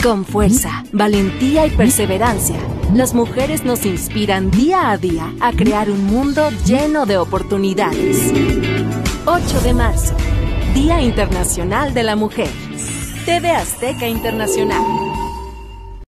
Con fuerza, valentía y perseverancia, las mujeres nos inspiran día a día a crear un mundo lleno de oportunidades. 8 de marzo, Día Internacional de la Mujer. TV Azteca Internacional.